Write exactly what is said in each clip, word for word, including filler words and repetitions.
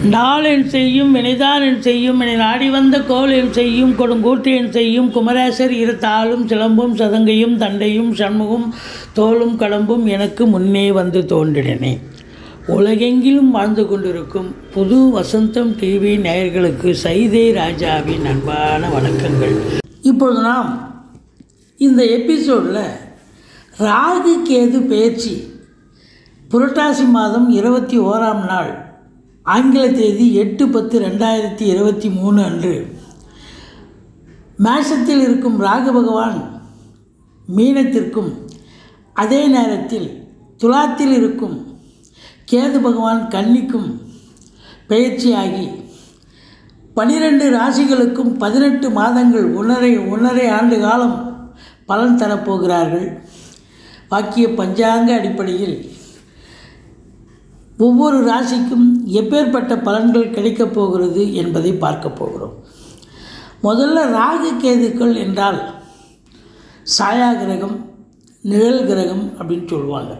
நாளென் செய்யும் வினைதானென் செய்யும் என நாடி வந்த கோலென் செய்யும் கொடுங்கூற்றென் செய்யும் குமரேசர் இரு தாளும் சிலம்பும் சதங்கையும் தண்டையும் சண்முகம் தோளும் கடம்பும் எனக்கு முன்னே வந்து தோன்றினே. உலகெங்கிலும் வாழ்ந்து கொண்டிருக்கும் புது வசந்தம் டிவி நேயர்களுக்கு சைதை ராஜாவின் அன்பான வணக்கங்கள். இப்பொழுது நாம் இந்த எபிசோடில் ராகு கேது பெயர்ச்சி புரட்டாசி மாதம் இருபத்தி ஓராம் நாள் ஆங்கில தேதி எட்டு பத்து ரெண்டாயிரத்தி இருபத்தி மூணு அன்று மேஷத்தில் இருக்கும் ராகு பகவான் மீனத்திற்கும் அதே நேரத்தில் துலாத்தில் இருக்கும் கேது பகவான் கன்னிக்கும் பெயர்ச்சியாகி பனிரெண்டு ராசிகளுக்கும் பதினெட்டு மாதங்கள் ஒன்றரை ஒன்றரை ஆண்டு காலம் பலன் தரப்போகிறார்கள். வாக்கிய பஞ்சாங்க அடிப்படையில் ஒவ்வொரு ராசிக்கும் எப்பேற்பட்ட பலன்கள் கிடைக்கப் போகிறது என்பதை பார்க்க போகிறோம். முதல்ல ராகு கேதுக்கள் என்றால் சாயா கிரகம், நிழல் கிரகம் அப்படின்னு சொல்லுவாங்க.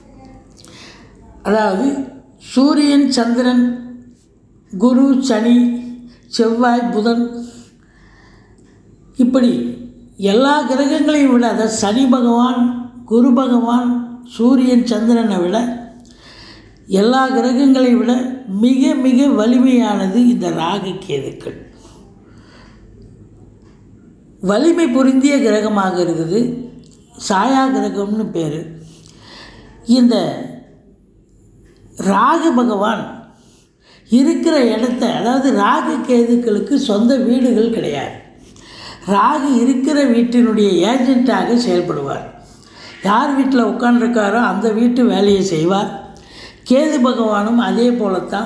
அதாவது சூரியன், சந்திரன், குரு, சனி, செவ்வாய், புதன் இப்படி எல்லா கிரகங்களையும் விட, அதாவது சனி பகவான், குரு பகவான், சூரியன், சந்திரனை விட எல்லா கிரகங்களை விட மிக மிக வலிமையானது இந்த ராகு கேதுக்கள். வலிமை பொருந்திய கிரகமாக இருக்குது. சாயா கிரகம்னு பேர். இந்த ராகு பகவான் இருக்கிற இடத்த, அதாவது ராகு கேதுக்களுக்கு சொந்த வீடுகள் கிடையாது. ராகு இருக்கிற வீட்டினுடைய ஏஜென்ட்டாக செயல்படுவார். யார் வீட்டில் உட்காண்டிருக்காரோ அந்த வீட்டு வேலையை செய்வார். கேது பகவானும் அதே போலத்தான்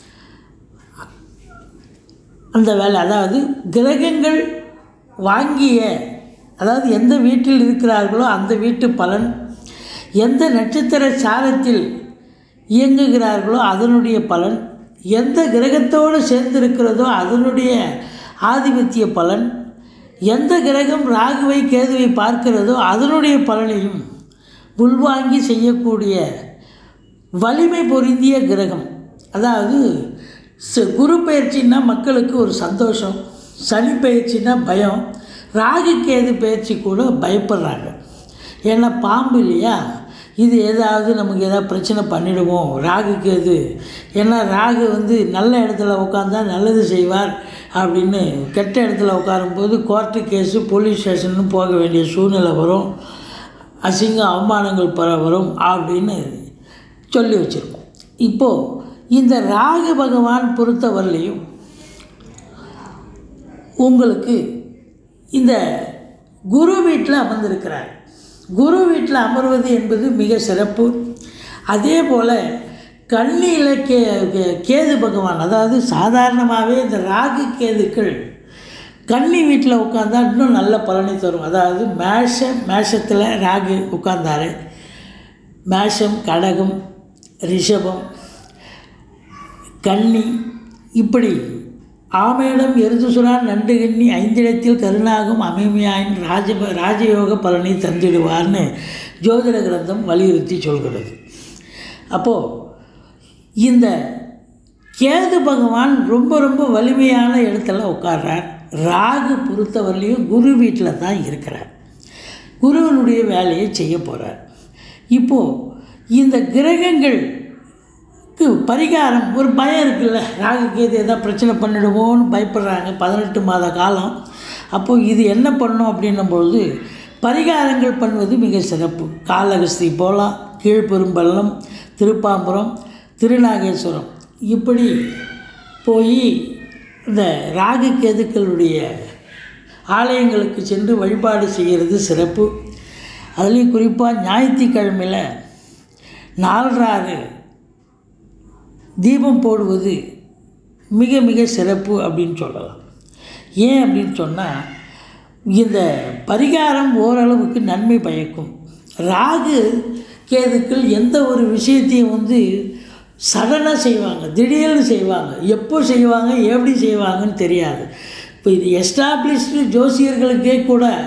அந்த வேலை, அதாவது கிரகங்கள் வாங்கிய, அதாவது எந்த வீட்டில் இருக்கிறார்களோ அந்த வீட்டு பலன், எந்த நட்சத்திர சாரத்தில் இயங்குகிறார்களோ அதனுடைய பலன், எந்த கிரகத்தோடு சேர்ந்திருக்கிறதோ அதனுடைய ஆதிபத்திய பலன், எந்த கிரகம் ராகுவை கேதுவை பார்க்கிறதோ அதனுடைய பலனையும் உள்வாங்கி செய்யக்கூடிய வலிமை பொருந்திய கிரகம். அதாவது குரு பயிற்சின்னா மக்களுக்கு ஒரு சந்தோஷம், சனி பயிற்சின்னா பயம், ராகு கேது பயிற்சி கூட பயப்படுறாங்க. ஏன்னா பாம்பு இல்லையா, இது ஏதாவது நமக்கு ஏதாவது பிரச்சனை பண்ணிடுவோம் ராகு கேது. ஏன்னா ராகு வந்து நல்ல இடத்துல உட்காந்தா நல்லது செய்வார் அப்படின்னு, கெட்ட இடத்துல உட்காரும்போது கோர்ட்டு கேஸு போலீஸ் ஸ்டேஷன்னு போக வேண்டிய சூழ்நிலை வரும், அசிங்க அவமானங்கள் பெற வரும் அப்படின்னு சொல்லி வச்சுருக்கோம். இப்போது இந்த ராகு பகவான் பொறுத்தவரையிலையும் உங்களுக்கு இந்த குரு வீட்டில் அமர்ந்திருக்கிறார். குரு வீட்டில் அமர்வது என்பது மிக சிறப்பு. அதே போல் கன்னியில் கே கேது பகவான், அதாவது சாதாரணமாகவே இந்த ராகு கேதுக்கள் கன்னி வீட்டில் உட்காந்தா இன்னும் நல்ல பலனை தரும். அதாவது மேஷ மேஷத்தில் ராகு உட்கார்ந்தார், மேஷம், கடகம், ரிஷபம், கன்னி, இப்படி ஆமேடம், எருதுசுரான், நண்டு கன்னி ஐந்திடத்தில் கருணாகும் அமைமையாயின் ராஜ ராஜயோக பலனை தந்திடுவார்னு ஜோதிட கிரந்தம் வலியுறுத்தி சொல்கிறது. அப்போது இந்த கேது பகவான் ரொம்ப ரொம்ப வலிமையான இடத்துல உட்கார்றார். ராகு பொறுத்தவரையிலையும் குரு வீட்டில் தான் இருக்கிறார். குருவனுடைய வேலையை செய்ய போகிறார். இப்போது இந்த கிரகங்களுக்கு பரிகாரம், ஒரு பயம் இருக்குல்ல, ராகு கேது எதாவது பிரச்சனை பண்ணிடுவோன்னு பயப்படுறாங்க பதினெட்டு மாத காலம். அப்போது இது என்ன பண்ணணும் அப்படின்னும்பொழுது பரிகாரங்கள் பண்ணுவது மிக சிறப்பு. காளஹஸ்தி போகலாம், கீழ்பெரும்பள்ளம், திருப்பாம்புரம், திருநாகேஸ்வரம் இப்படி போய் இந்த ராகு கேதுக்களுடைய ஆலயங்களுக்கு சென்று வழிபாடு செய்கிறது சிறப்பு. அதுலேயும் குறிப்பாக ஞாயிற்றுக்கிழமையில் நாலராறு தீபம் போடுவது மிக மிக சிறப்பு அப்படின்னு சொல்லலாம். ஏன் அப்படின்னு சொன்னால் இந்த பரிகாரம் ஓரளவுக்கு நன்மை பயக்கும். ராகு கேதுக்கள் எந்த ஒரு விஷயத்தையும் வந்து சடனாக செய்வாங்க, திடீர்னு செய்வாங்க, எப்போ செய்வாங்க, எப்படி செய்வாங்கன்னு தெரியாது. இப்போ இது எஸ்டாப்ளிஷ்டு ஜோசியர்களுக்கே கூட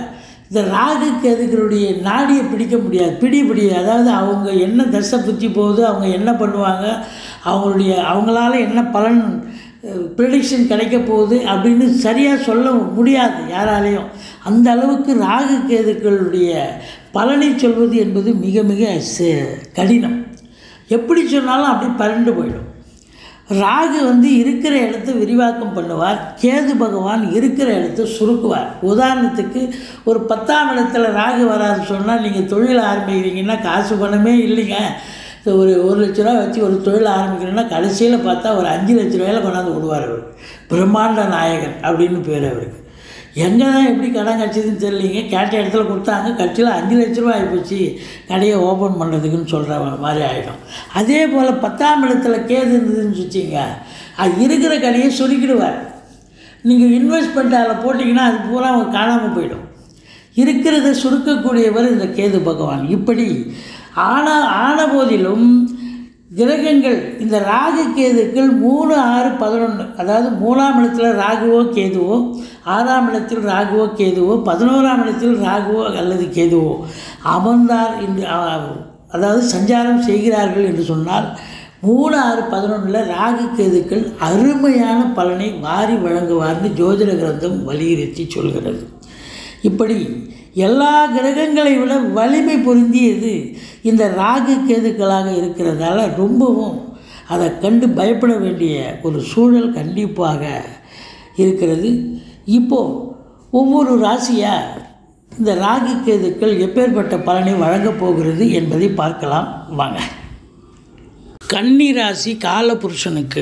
இந்த ராகு கேதுகளுடைய நாடியை பிடிக்க முடியாது, பிடி பிடியாது. அதாவது அவங்க என்ன தசை புத்தி போகுது, அவங்க என்ன பண்ணுவாங்க, அவங்களுடைய அவங்களால என்ன பலன் ப்ரெடிக்ஷன் கிடைக்க போகுது அப்படின்னு சரியாக சொல்ல முடியாது யாராலையும். அந்த அளவுக்கு ராகு கேதுக்களுடைய பலனை சொல்வது என்பது மிக மிக கடினம். எப்படி சொன்னாலும் அப்படி பறண்டு போயிடும். ராகு வந்து இருக்கிற இடத்த விரிவாக்கம் பண்ணுவார், கேது பகவான் இருக்கிற இடத்த சுருக்குவார். உதாரணத்துக்கு ஒரு பத்தாம் இடத்துல ராகு வராது சொன்னால் நீங்கள் தொழில் ஆரம்பிக்கிறீங்கன்னா காசு பணமே இல்லைங்க, ஒரு ஒரு லட்ச ரூபா வச்சு ஒரு தொழில் ஆரம்பிக்கிறேன்னா கடைசியில் பார்த்தா ஒரு அஞ்சு லட்ச ரூபாயில் கொண்டாந்து விடுவார். அவர் பிரம்மாண்ட நாயகன் அப்படின்னு பேர் அவருக்கு. எங்கே தான் எப்படி கடன் கட்சிதுன்னு தெரியலிங்க, கேட்ட இடத்துல கொடுத்தாங்க, கட்சியில் அஞ்சு லட்ச ரூபா ஆகிப்போச்சு கடையை ஓப்பன் பண்ணுறதுக்குன்னு சொல்கிற மாதிரி ஆகிடும். அதே போல் பத்தாம் இடத்துல கேது இருந்ததுன்னு வச்சிங்க, அது இருக்கிற கடையை சுருக்கிடுவார். நீங்கள் இன்வெஸ்ட்மெண்ட் அதில் போட்டிங்கன்னா அது பூரா அவங்க காணாமல் போயிடும். இருக்கிறத சுருக்கக்கூடியவர் இந்த கேது பகவான். இப்படி ஆன ஆன போதிலும் கிரகங்கள் இந்த ராகு கேதுக்கள் மூணு ஆறு பதினொன்று, அதாவது மூணாம் இடத்துல ராகுவோ கேதுவோ, ஆறாம் இடத்தில் ராகுவோ கேதுவோ, பதினோராம் இடத்தில் ராகுவோ அல்லது கேதுவோ அமர்ந்தார் என்று, அதாவது சஞ்சாரம் செய்கிறார்கள் என்று சொன்னால் மூணு ஆறு பதினொன்றில் ராகு கேதுக்கள் அருமையான பலனை வாரி வழங்குவார்னு ஜோதிட கிரந்தம் வலியுறுத்தி சொல்கிறது. இப்படி எல்லா கிரகங்களை விட வலிமை பொருந்தியது இந்த ராகு கேதுக்களாக இருக்கிறதால ரொம்பவும் அதை கண்டு பயப்பட வேண்டிய ஒரு சூழல் கண்டிப்பாக இருக்கிறது. இப்போது ஒவ்வொரு ராசியாக இந்த ராகு கேதுக்கள் எப்பேற்பட்ட பலனை வழங்கப் போகிறது என்பதை பார்க்கலாம் வாங்க. கன்னி ராசி காலபுருஷனுக்கு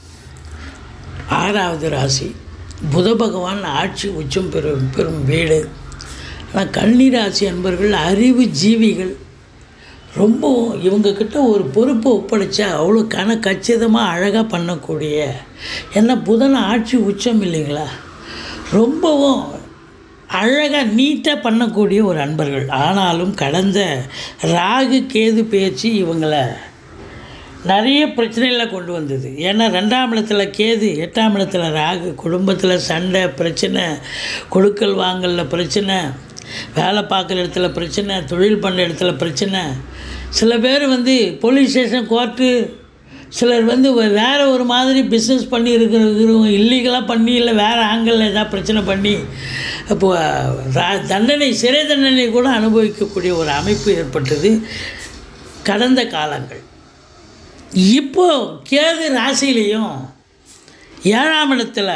ஆறாவது ராசி. புத பகவான் ஆட்சி உச்சம் பெறும் பெறும் வீடு. ஆனால் கன்னி ராசி என்பவர்கள் அறிவு ஜீவிகள். ரொம்பவும் இவங்கக்கிட்ட ஒரு பொறுப்பை ஒப்படைச்சா அவ்வளோ கன கச்சிதமாக அழகாக பண்ணக்கூடிய, ஏன்னா புதன் ஆட்சி உச்சம் இல்லைங்களா, ரொம்பவும் அழகாக நீட்டாக பண்ணக்கூடிய ஒரு அன்பர்கள். ஆனாலும் கடந்த ராகு கேது பேச்சு இவங்களை நிறைய பிரச்சனைகளை கொண்டு வந்தது. ஏன்னா ரெண்டாம் இடத்துல கேது, எட்டாம் இடத்துல ராகு, குடும்பத்தில் சண்டை பிரச்சனை, கொடுக்கல் வாங்கலில் பிரச்சனை, வேலை பார்க்குற இடத்துல பிரச்சனை, தொழில் பண்ணுற இடத்துல பிரச்சனை. சில பேர் வந்து போலீஸ் ஸ்டேஷன், கோர்ட்டு, சிலர் வந்து வேறு ஒரு மாதிரி பிஸ்னஸ் பண்ணி இருக்கிறவங்க இல்லீகலாக பண்ணி இல்லை வேறு ஆங்கிளில் ஏதாவது பிரச்சனை பண்ணி இப்போது தண்டனை, சிறை தண்டனை கூட அனுபவிக்கக்கூடிய ஒரு அமைப்பு ஏற்பட்டது கடந்த காலங்கள். இப்போது கேது ராசியிலையும் ஏழாம் இடத்துல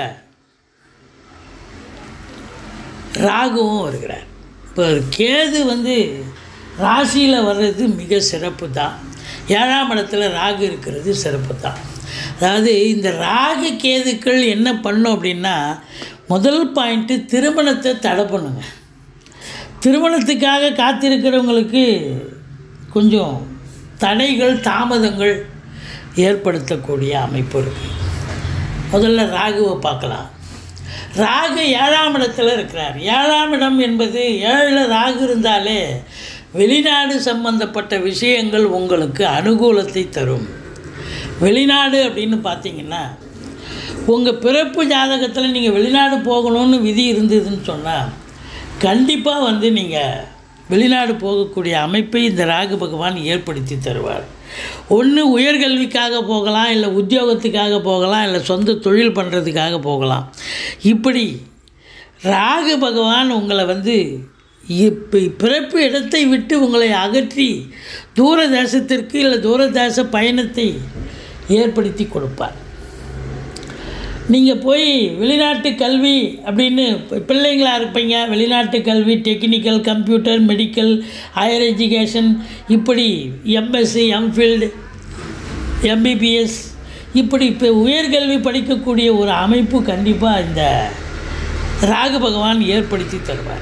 ராகுவும் வருகிறார். இப்போ கேது வந்து ராசியில் வர்றது மிக சிறப்பு தான், ஏழாம் இடத்துல ராகு இருக்கிறது சிறப்பு தான். அதாவது இந்த ராகு கேதுக்கள் என்ன பண்ணும் அப்படின்னா, முதல் பாயிண்ட்டு திருமணத்தை தடை பண்ணுங்க. திருமணத்துக்காக காத்திருக்கிறவங்களுக்கு கொஞ்சம் தடைகள் தாமதங்கள் ஏற்படுத்தக்கூடிய அமைப்பு இருக்குது. முதல்ல ராகுவை பார்க்கலாம். ராகு ஏழாம் இடத்துல இருக்கிறார். ஏழாம் இடம் என்பது, ஏழில் ராகு இருந்தாலே வெளிநாடு சம்பந்தப்பட்ட விஷயங்கள் உங்களுக்கு அனுகூலத்தை தரும். வெளிநாடு அப்படின்னு பார்த்தீங்கன்னா, உங்கள் பிறப்பு ஜாதகத்தில் நீங்கள் வெளிநாடு போகணும்னு விதி இருந்ததுன்னு சொன்னால் கண்டிப்பாக வந்து நீங்கள் வெளிநாடு போகக்கூடிய அமைப்பை இந்த ராகு பகவான் ஏற்படுத்தி தருவார். ஒன்று உயர்கல்விக்காக போகலாம், இல்லை உத்தியோகத்துக்காக போகலாம், இல்லை சொந்த தொழில் பண்ணுறதுக்காக போகலாம். இப்படி ராகு பகவான் உங்களை வந்து இப்போ பிறப்பு இடத்தை விட்டு உங்களை அகற்றி தூர தேசத்திற்கு இல்லை தூரதேச பயணத்தை ஏற்படுத்தி கொடுப்பார். நீங்கள் போய் வெளிநாட்டு கல்வி அப்படின்னு பிள்ளைங்களாக இருப்பீங்க, வெளிநாட்டு கல்வி, technical, computer, medical, higher education, இப்படி எம்எஸ்சி, எம்ஃபில்டு, எம்பிபிஎஸ், இப்படி இப்போ உயர்கல்வி படிக்கக்கூடிய ஒரு அமைப்பு கண்டிப்பாக இந்த ராகு பகவான் ஏற்படுத்தி தருவார்.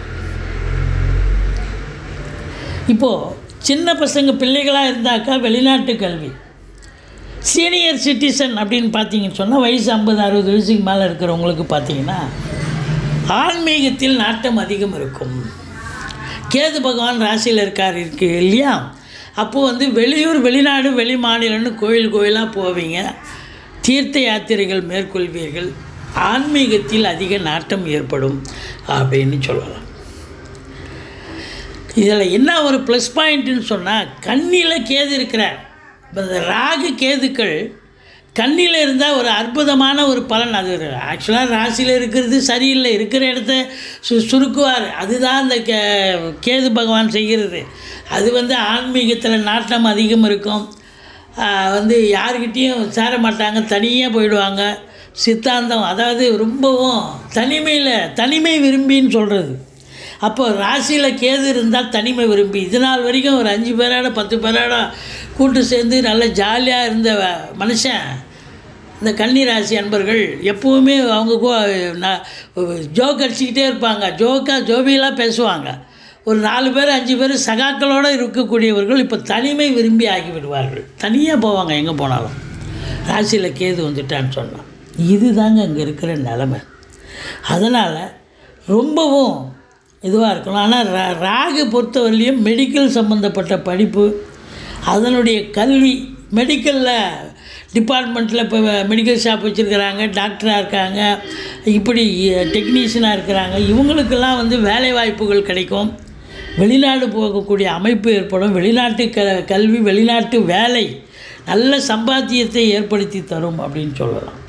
இப்போது சின்ன பசங்க பிள்ளைகளாக இருந்தாக்கா வெளிநாட்டு கல்வி. சீனியர் சிட்டிசன் அப்படின்னு பார்த்தீங்கன்னு சொன்னால் வயசு ஐம்பது அறுபது வயசுக்கு மேலே இருக்கிறவங்களுக்கு பார்த்தீங்கன்னா ஆன்மீகத்தில் நாட்டம் அதிகம் இருக்கும். கேது பகவான் ராசியில் இருக்கார் இருக்கு இல்லையா, அப்போது வந்து வெளியூர், வெளிநாடு, வெளி மாநிலம்னு கோயில் கோயிலாக போவீங்க, தீர்த்த யாத்திரைகள் மேற்கொள்வீர்கள், ஆன்மீகத்தில் அதிக நாட்டம் ஏற்படும் அப்படின்னு சொல்லலாம். இதில் என்ன ஒரு ப்ளஸ் பாயிண்ட்டுன்னு சொன்னால், கன்னியில் கேது இருக்கிறார். இப்போ இந்த ராகு கேதுக்கள் கன்னியில் இருந்தால் ஒரு அற்புதமான ஒரு பலன். அது ஆக்சுவலாக ராசியில் இருக்கிறது சரியில்லை, இருக்கிற இடத்த சு சுருக்குவார். அதுதான் அந்த கே கேது பகவான் செய்கிறது. அது வந்து ஆன்மீகத்தில் நாட்டம் அதிகம் இருக்கும். வந்து யாருக்கிட்டேயும் சேர மாட்டாங்க, தனியாக போயிடுவாங்க. சித்தாந்தம், அதாவது ரொம்பவும் தனிமையில் தனிமை விரும்பின்னு சொல்கிறது. அப்போ ராசியில் கேது இருந்தால் தனிமை விரும்பி, இது நாள் வரைக்கும் ஒரு அஞ்சு பேரோட பத்து பேரோட கூட்டு சேர்ந்து நல்ல ஜாலியாக இருந்த மனுஷன் இந்த கன்னி ராசி அன்பர்கள் எப்போவுமே அவங்க ஜோக் அடிச்சுக்கிட்டே இருப்பாங்க, ஜோக்காக ஜோவியெல்லாம் பேசுவாங்க. ஒரு நாலு பேர் அஞ்சு பேர் சகாக்களோடு இருக்கக்கூடியவர்கள் இப்போ தனிமை விரும்பி ஆகிவிடுவார்கள். தனியாக போவாங்க எங்கே போனாலும், ராசியில் கேது வந்துட்டான்னு சொன்னான். இது தாங்க இங்கே இருக்கிற நிலமை. அதனால் ரொம்பவும் இதுவாக இருக்கணும். ஆனால் ரா ராகு பொறுத்தவரையிலையும் மெடிக்கல் சம்மந்தப்பட்ட படிப்பு, அதனுடைய கல்வி, மெடிக்கலில் டிபார்ட்மெண்ட்டில் இப்போ மெடிக்கல் ஷாப் வச்சுருக்கிறாங்க, டாக்டராக இருக்காங்க, இப்படி டெக்னீஷியனாக இருக்கிறாங்க. இவங்களுக்கெல்லாம் வந்து வேலை வாய்ப்புகள் கிடைக்கும், வெளிநாடு போகக்கூடிய அமைப்பு ஏற்படும். வெளிநாட்டு க கல்வி வெளிநாட்டு வேலை நல்ல சம்பாத்தியத்தை ஏற்படுத்தி தரும் அப்படின்னு சொல்லலாம்.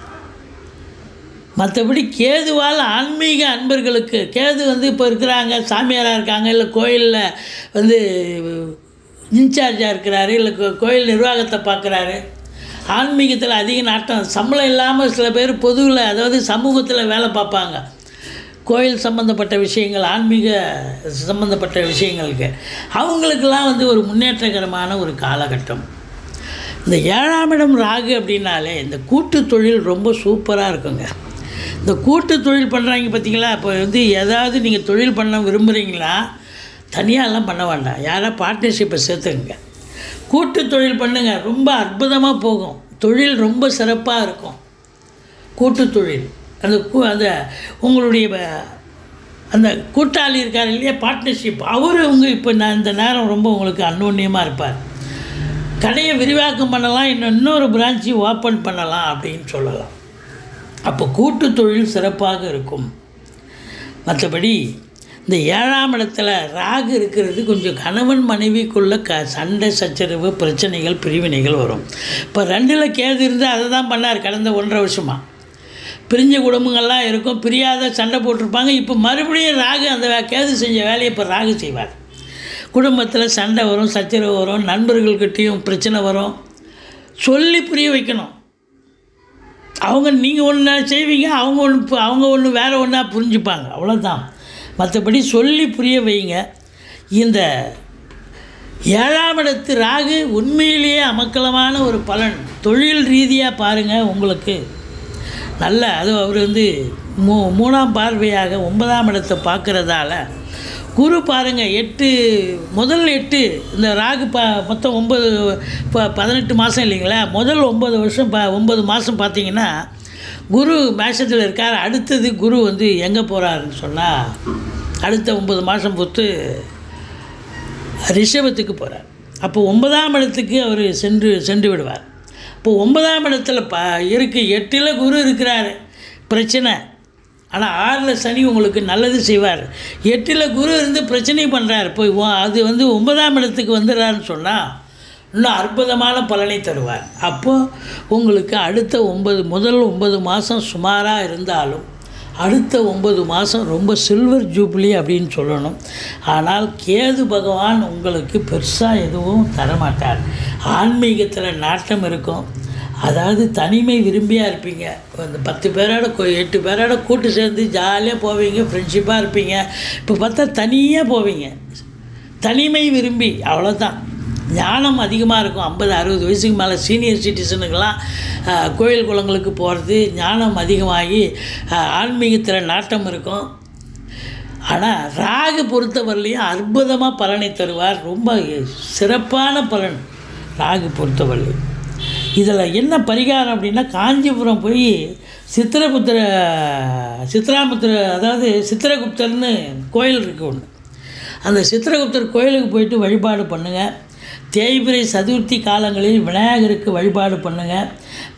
மற்றபடி கேதுவால் ஆன்மீக அன்பர்களுக்கு, கேது வந்து இப்போ இருக்கிறாங்க, சாமியாராக இருக்காங்க, இல்லை கோயிலில் வந்து இன்சார்ஜாக இருக்கிறாரு, இல்லை கோயில் நிர்வாகத்தை பார்க்குறாரு, ஆன்மீகத்தில் அதிக நாட்டம், சம்பளம் இல்லாமல் சில பேர் பொதுவில், அதாவது சமூகத்தில் வேலை பார்ப்பாங்க. கோயில் சம்மந்தப்பட்ட விஷயங்கள், ஆன்மீக சம்மந்தப்பட்ட விஷயங்களுக்கு அவங்களுக்கெல்லாம் வந்து ஒரு முன்னேற்றகரமான ஒரு காலகட்டம். இந்த ஏழாம் இடம் ராகு அப்படின்னாலே இந்த கூட்டு தொழில் ரொம்ப சூப்பராக இருக்குங்க. இந்த கூட்டு தொழில் பண்ணுறாங்க பார்த்தீங்களா, இப்போ வந்து ஏதாவது நீங்கள் தொழில் பண்ண விரும்புகிறீங்களா, தனியாகலாம் பண்ண வேண்டாம், யாராவது பார்ட்னர்ஷிப்பை சேர்த்துங்க, கூட்டு தொழில் பண்ணுங்கள், ரொம்ப அற்புதமாக போகும், தொழில் ரொம்ப சிறப்பாக இருக்கும். கூட்டு தொழில், அந்த அந்த உங்களுடைய அந்த கூட்டாளி இருக்கார் இல்லையா, பார்ட்னர்ஷிப், அவர் உங்கள் இப்போ நான் இந்த நேரம் ரொம்ப உங்களுக்கு அன்னோன்யமாக இருப்பார். கடையை விரிவாக்கம் பண்ணலாம், இன்னும் இன்னொரு பிரான்ச்சு ஓப்பன் பண்ணலாம் அப்படின்னு சொல்லலாம். அப்போ கூட்டு தொழில் சிறப்பாக இருக்கும். மற்றபடி இந்த ஏழாம் இடத்துல ராகு இருக்கிறது கொஞ்சம் கணவன் மனைவிக்குள்ளே க சண்டை சச்சரவு பிரச்சனைகள் பிரிவினைகள் வரும். இப்போ ரெண்டில் கேது இருந்து அதை தான் பண்ணார் கடந்த ஒன்றரை வருஷமாக. பிரிஞ்ச குடும்பங்கள்லாம் இருக்கும், பிரியாத சண்டை போட்டிருப்பாங்க. இப்போ மறுபடியும் ராகு அந்த கேது செஞ்ச வேலையை இப்போ ராகு செய்வார். குடும்பத்தில் சண்டை வரும், சச்சரவு வரும், நண்பர்கள்கிட்டையும் பிரச்சனை வரும். சொல்லி புரிய வைக்கணும். அவங்க நீங்கள் ஒன்று செய்வீங்க, அவங்க ஒன்று அவங்க ஒன்று வேறு ஒன்றா புரிஞ்சுப்பாங்க, அவ்வளோதான். மற்றபடி சொல்லி புரிய வைங்க. இந்த ஏழாம் இடத்து ராகு உண்மையிலேயே அமக்கலமான ஒரு பலன். தொழில் ரீதியாக பாருங்கள், உங்களுக்கு நல்ல, அது அவர் வந்து மூ மூணாம் பார்வையாக ஒன்பதாம் இடத்தை பார்க்குறதால குரு பாருங்கள், எட்டு முதல் எட்டு இந்த ராகு ப மொத்தம் ஒம்பது இப்போ பதினெட்டு மாதம் இல்லைங்களா, முதல் ஒம்பது வருஷம் ப ஒம்பது மாதம் பார்த்தீங்கன்னா குரு மேஷத்தில் இருக்கார். அடுத்தது குரு வந்து எங்கே போகிறாருன்னு சொன்னால், அடுத்த ஒம்பது மாதம் பொறுத்து ரிஷபத்துக்கு போகிறார். அப்போ ஒன்பதாம் இடத்துக்கு அவர் சென்று சென்று விடுவார். இப்போ ஒன்பதாம் இடத்துல ப இருக்கு, எட்டில் குரு இருக்கிறார், பிரச்சனை. ஆனால் ஆறில் சனி உங்களுக்கு நல்லது செய்வார். எட்டில் குரு இருந்து பிரச்சனை பண்ணுறார். இப்போ அது வந்து ஒன்பதாம் இடத்துக்கு வந்துடுறாருன்னு சொன்னால் இன்னும் அற்புதமான பலனை தருவார். அப்போது உங்களுக்கு அடுத்த ஒன்பது முதல் ஒன்பது மாதம் சுமாராக இருந்தாலும் அடுத்த ஒம்பது மாதம் ரொம்ப சில்வர் ஜூப்ளி அப்படின்னு சொல்லணும். ஆனால் கேது பகவான் உங்களுக்கு பெருசாக எதுவும் தரமாட்டார். ஆன்மீகத்தில் நாட்டம் இருக்கும், அதாவது தனிமை விரும்பியாக இருப்பீங்க. இந்த பத்து பேரோட எட்டு பேரோட கூட்டு சேர்ந்து ஜாலியாக போவீங்க, ஃப்ரெண்ட்ஷிப்பாக இருப்பீங்க. இப்போ பார்த்தா தனியாக போவீங்க, தனிமை விரும்பி, அவ்வளோதான். ஞானம் அதிகமாக இருக்கும். ஐம்பது அறுபது வயசுக்கு மேலே சீனியர் சிட்டிசனுக்கெல்லாம் கோயில் குளங்களுக்கு போகிறது, ஞானம் அதிகமாகி ஆன்மீகத்தில் நாட்டம் இருக்கும். ஆனால் ராகு பொறுத்தவரையிலையும் அற்புதமாக பலனை தருவார். ரொம்ப சிறப்பான பலன் ராகு பொறுத்தவரையிலையும். இதில் என்ன பரிகாரம் அப்படின்னா, காஞ்சிபுரம் போய் சித்திரகுப்தர சித்ராமுத்திர அதாவது சித்திரகுப்தர்னு கோயில் இருக்குது ஒன்று, அந்த சித்திரகுப்தர் கோயிலுக்கு போயிட்டு வழிபாடு பண்ணுங்கள். தேய்பிறை சதுர்த்தி காலங்களில் விநாயகருக்கு வழிபாடு பண்ணுங்கள்.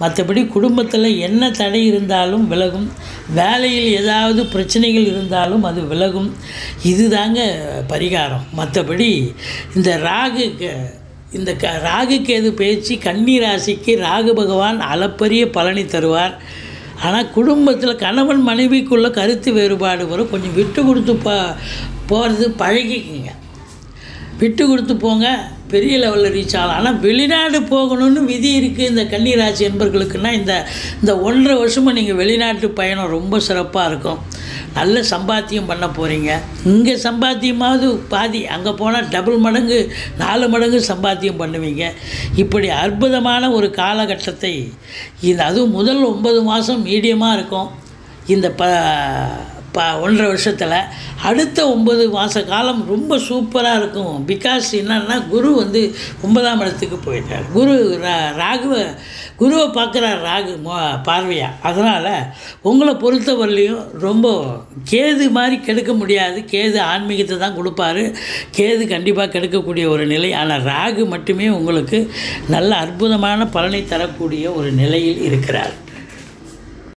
மற்றபடி குடும்பத்தில் என்ன தடை இருந்தாலும் விலகும், வேலையில் ஏதாவது பிரச்சனைகள் இருந்தாலும் அது விலகும். இது தாங்க பரிகாரம். மற்றபடி இந்த ராகு இந்த க ராகு கேது பயிற்சி கன்னி ராசிக்கு ராகு பகவான் அளப்பரிய பலனை தருவார். ஆனால் குடும்பத்தில் கணவன் மனைவிக்குள்ள கருத்து வேறுபாடு வரும். கொஞ்சம் விட்டு கொடுத்து போ போகிறது பழகிக்குங்க. விட்டு கொடுத்து போங்க, பெரிய லெவலில் ரீச் ஆகலாம். ஆனால் வெளிநாடு போகணும்னு விதி இருக்குது இந்த கன்னி ராசி என்பர்களுக்குன்னா இந்த இந்த ஒன்றரை வருஷமாக நீங்கள் வெளிநாட்டு பயணம் ரொம்ப சிறப்பாக இருக்கும். நல்ல சம்பாத்தியம் பண்ண போகிறீங்க. இங்கே சம்பாத்தியமாவது பாதி, அங்கே போனால் டபுள் மடங்கு நாலு மடங்கு சம்பாத்தியம் பண்ணுவீங்க. இப்படி அற்புதமான ஒரு காலகட்டத்தை இந்த அதுவும் முதல் ஒன்பது மாதம் மீடியமாக இருக்கும் இந்த ப ப ஒன்றரை வருஷத்தில். அடுத்த ஒம்பது மாத காலம் ரொம்ப சூப்பராக இருக்கும். பிகாஸ் என்னன்னா குரு வந்து ஒன்பதாம் இடத்துக்கு போயிட்டார். குரு ரா ராகுவை குருவை பார்க்குறார் ராகு மோ பார்வையாக. அதனால் உங்களை பொறுத்தவரையிலையும் ரொம்ப கேது மாதிரி கெடுக்க முடியாது. கேது ஆன்மீகத்தை தான் கொடுப்பாரு. கேது கண்டிப்பாக கெடுக்கக்கூடிய ஒரு நிலை. ஆனால் ராகு மட்டுமே உங்களுக்கு நல்ல அற்புதமான பலனை தரக்கூடிய ஒரு நிலையில் இருக்கிறார்.